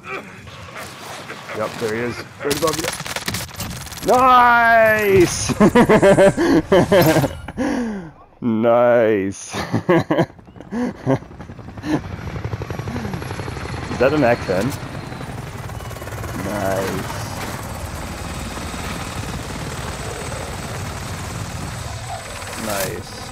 Yep, there he is. Right above you. Nice! Nice. Is that an X10? Nice. Nice.